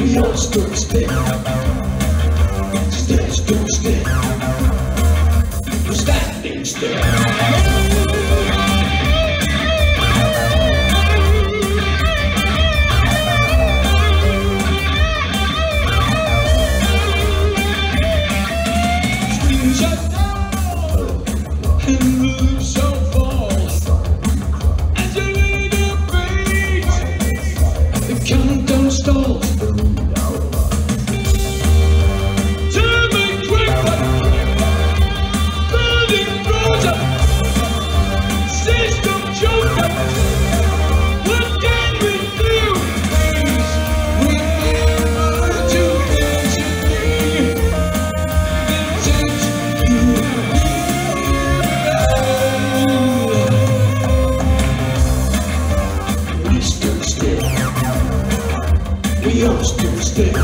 We all stood still, stood still. We're standing still. Countdown stalls. Turning quicker, building frozen, system joker. What can we do? Remember to mention me. Vintage you. We stood still. We all stood still,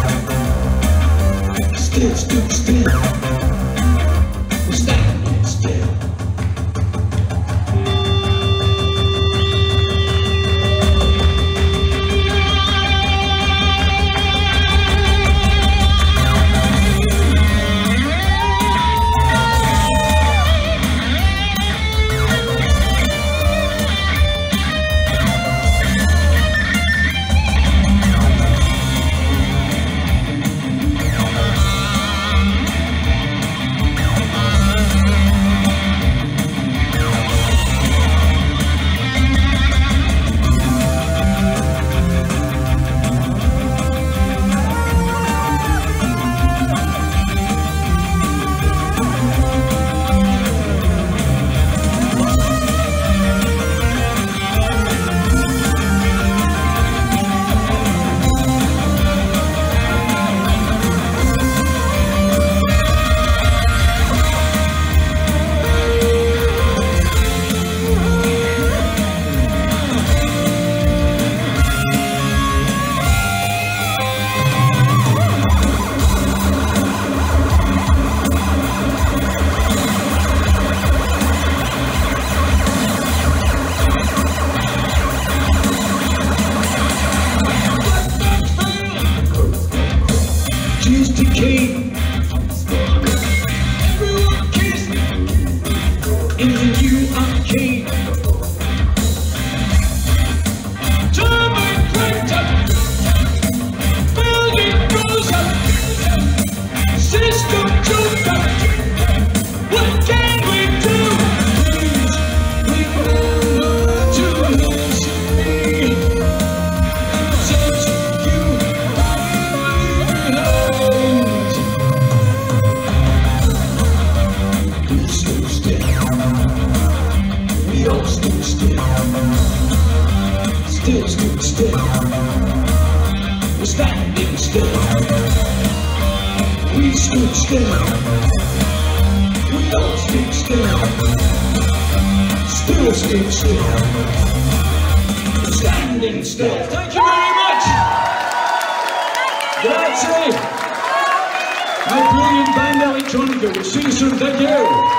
stood still. We're standing still. Decay. Everyone kissed in the new arcade. Turning quicker, building frozen, system joker. What can we do? Please remember to mention me. Vintage you. We all stood still, stood still. We're standing still. We stood still. We all stood still, stood still. We're standing still. Thank you very much. Grazie. My brilliant band Electronica. We'll see you soon. Thank you.